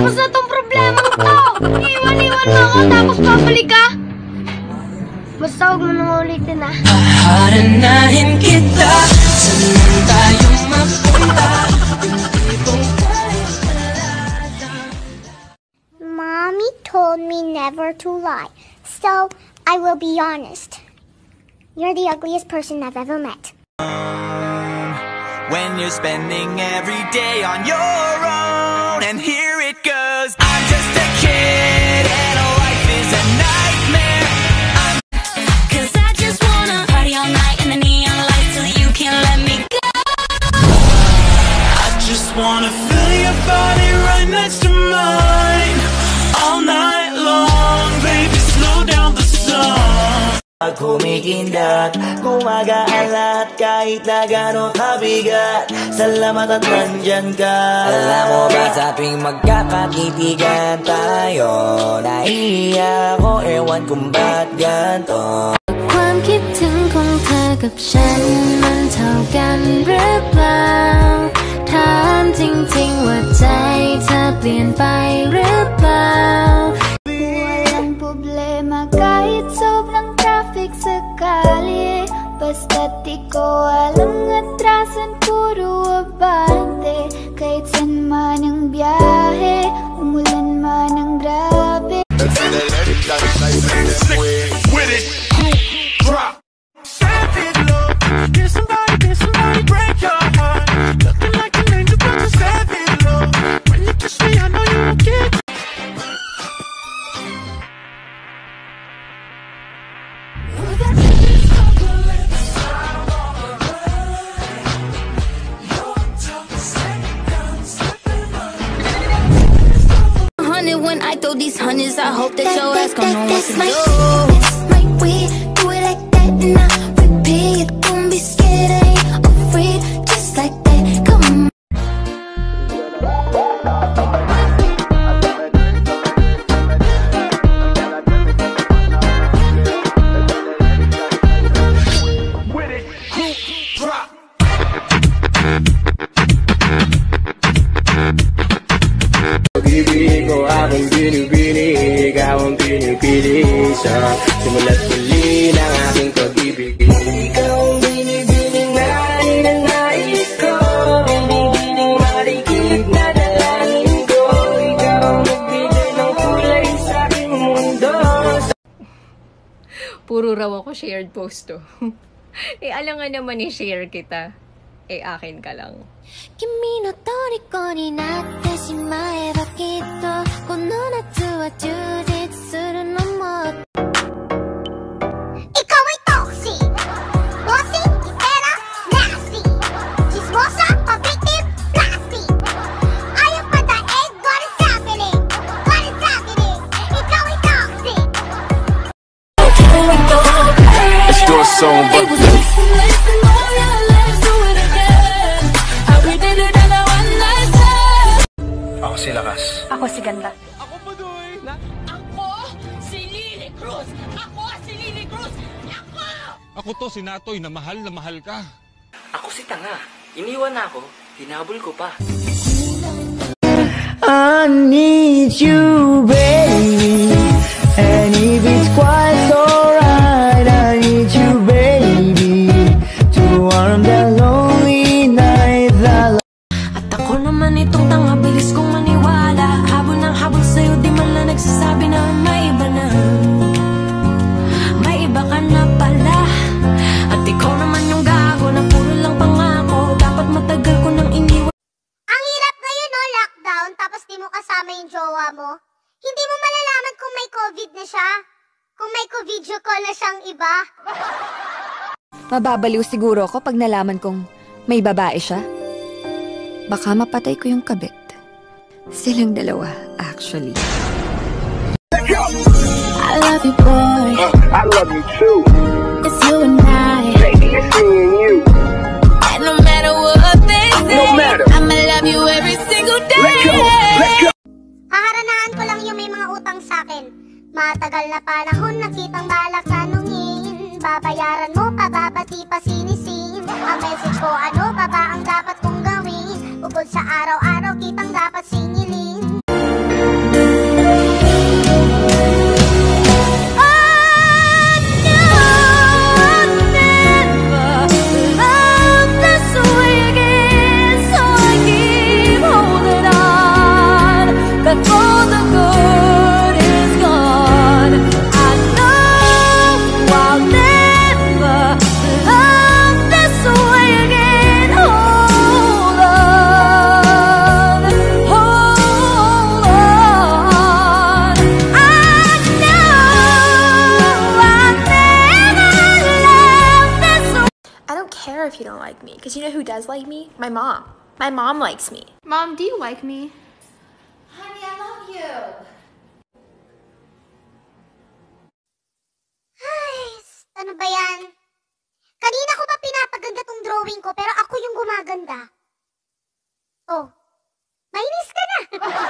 Tapos na tong problema ko to. Iwan-iwan mo ako tapos babalik ka. Basta huwag mo nang ulitin ah. Paharanahin kita. Saan tayo mapunta? Mommy told me never to lie, so I will be honest. You're the ugliest person I've ever met. When you're spending every day on your own, and here it goes. I'm just a kid and life is a nightmare. Cause I just wanna party all night in the neon lights till you can't let me go. I just wanna feel your body right next to mine all night long, baby, slow down the song. Pag kumikindat, gumagaan lahat kahit na gano'ng kabigat. Salamat at nandyan ka. Alam mo ba sa tuwing magkakatitigan tayo, naiiyak ako, ewan kung ba't ganto. ความคิดถึงของเธอกับฉันมันเท่ากันหรือเปล่าถามจริงๆว่าใจเธอเปลี่ยนไปหรือเปล่า Walang problema kahit sobrang traffic sakali. Basta't di ko alam atrasan, puro abante. Kahit saan man ang biyahe, umulan man ang grabe. With it, drop. Savage love. Get somebody break your heart. Looking like an angel, but you're savage love. When you kiss me, I know you won't get. When I throw these hundreds, I hope that your ass gon' know what to do. That's my way, do it like that and I repeat. Don't be scared, I ain't afraid. Just like that, come on. With it, drop. Pag-ibig ko akong binibini, ikaw ang pinipili sa simula't muli ng aking pag-ibig. Ikaw ang binibining nais ko, binibining marikit na dalangin ko. Ikaw ang nagbigay ng kulay sa aking mundo. Puro raw ako shared post to. Alam nga naman i-share kita. Akin ka lang. 君の虜になってしまえばきっとこの夏は充実するのも Ikaw ay toxic, bossy, era, nasty, chismosa, conflictive, plastic. Ayaw pa daig, what is happening? What is happening? Ikaw ay toxic. It's your song, but Ako si Lakas. Ako si Ganda. ako pa doy. Ako si Lily Cruz! Ako si Lily Cruz! Ako! Ako to si Natoy na mahal ka. Ako si Tanga. Iniwan na ako, hinabol ko pa. I need you, baby. And if it's quite alright, I need you, baby, to warm the lonely night. At ako naman itong tanga, bilis kong maniwala. Habol ng habol sa'yo, di man lang nagsasabi na may iba na. May iba ka na pala. At ikaw naman yung gago na puro lang pangako. Dapat matagal ko nang iniwan. Ang hirap ngayon, no? Lockdown, tapos di mo kasama yung jowa mo. Hindi mo malalaman kung may COVID na siya. Kung may co-video call na siyang iba. Mababaliw siguro ako pag nalaman kong may babae siya. Baka mapatay ko yung kabit. Silang dalawa, actually. I love you, boy. I love you too. It's you and I. Baby, it's me and you. And no matter what they say, No matter. I'ma love you every single day. Let's go. Let's go. Haharanahan ko lang yung may mga utang sa'kin. Matagal na panahon nakitang balak tanungin. Babayaran mo pa ba pati pa sinisin? Ang message ko ano pa ba ang dapat kong gawin? Bukod sa araw-araw kitang dapat singilin. like me. Because you know who does like me? My mom. My mom likes me. Mom, do you like me? Honey, I love you. Ay, ano ba yan? Kanina ko pa pinapaganda tong drawing ko, pero ako yung gumaganda. Oh, mainis ka na.